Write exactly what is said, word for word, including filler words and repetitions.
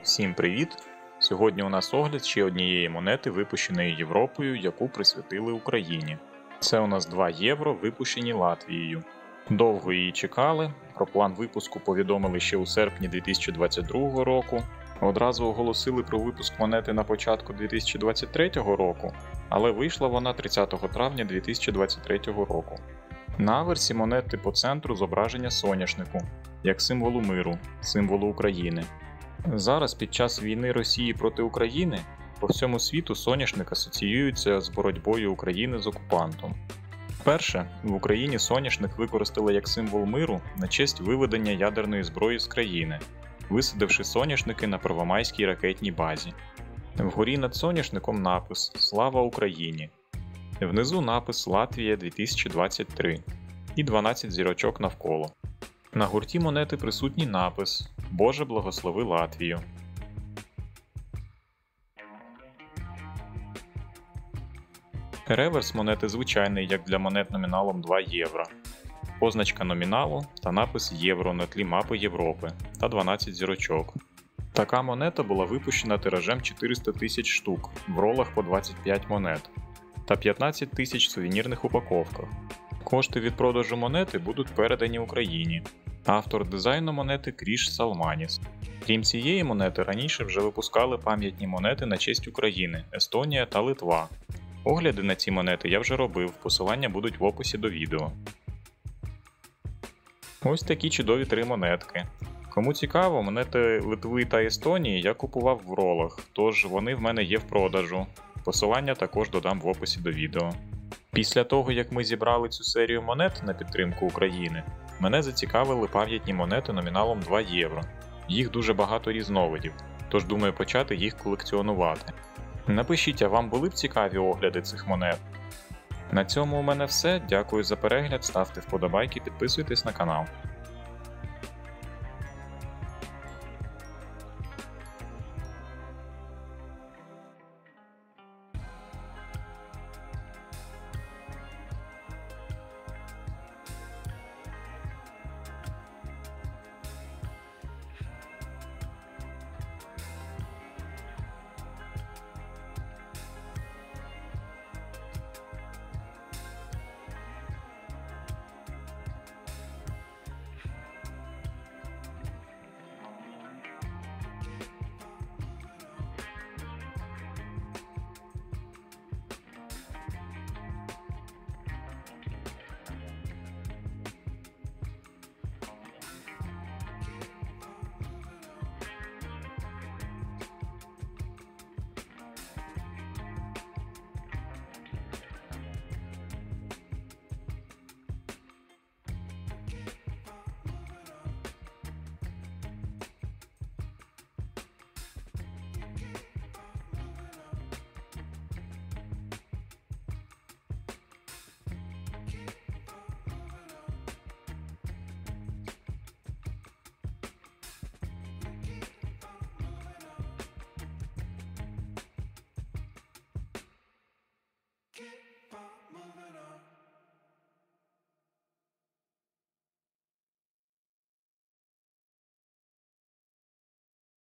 Всім привіт! Сьогодні у нас огляд ще однієї монети, випущеної Європою, яку присвятили Україні. Це у нас два євро, випущені Латвією. Довго її чекали, про план випуску повідомили ще у серпні дві тисячі двадцять другого року. Одразу оголосили про випуск монети на початку дві тисячі двадцять третього року, але вийшла вона тридцятого травня дві тисячі двадцять третього року. На аверсі монети по центру зображення соняшнику, як символу миру, символу України. Зараз під час війни Росії проти України по всьому світу соняшник асоціюється з боротьбою України з окупантом. Вперше в Україні соняшник використали як символ миру на честь виведення ядерної зброї з країни, висадивши соняшники на Первомайській ракетній базі. Вгорі над соняшником напис «Слава Україні!». Внизу напис «Латвія дві тисячі двадцять три» і дванадцять зірочок навколо. На гурті монети присутній напис «Боже благослови Латвію». Реверс монети звичайний, як для монет номіналом два євро. Позначка номіналу та напис «Євро» на тлі мапи Європи та дванадцять зірочок. Така монета була випущена тиражем чотириста тисяч штук в ролах по двадцять п'ять монет та п'ятнадцять тисяч в сувенірних упаковках. Кошти від продажу монети будуть передані Україні. Автор дизайну монети Кріш Салманіс. Крім цієї монети, раніше вже випускали пам'ятні монети на честь України, Естонія та Литва. Огляди на ці монети я вже робив, посилання будуть в описі до відео. Ось такі чудові три монетки. Кому цікаво, монети Литви та Естонії я купував в ролах, тож вони в мене є в продажу. Посилання також додам в описі до відео. Після того, як ми зібрали цю серію монет на підтримку України, мене зацікавили пам'ятні монети номіналом два євро. Їх дуже багато різновидів, тож думаю почати їх колекціонувати. Напишіть, а вам були б цікаві огляди цих монет? На цьому у мене все, дякую за перегляд, ставте вподобайки, підписуйтесь на канал.